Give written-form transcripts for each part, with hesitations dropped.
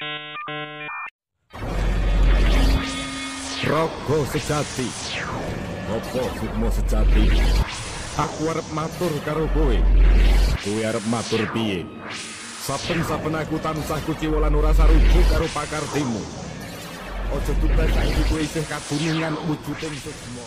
Raga sejati, apa sukma sejati? Aku arep matur karo kowe. Kowe arep matur piye? Saben-saben aku tansah kuciwa lan ora sarujuk karo pakartimu. Aja tutek saiki kowe isih kadunungan wujuding sukma.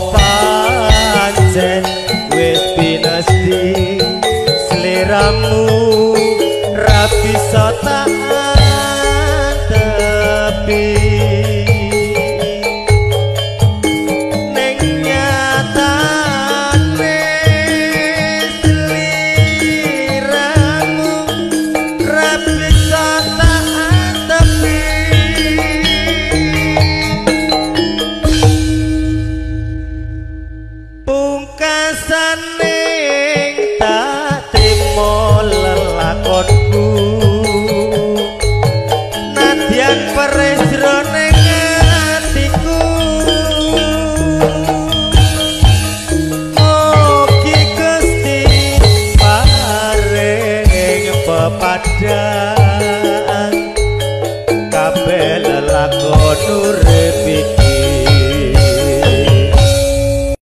Seliramu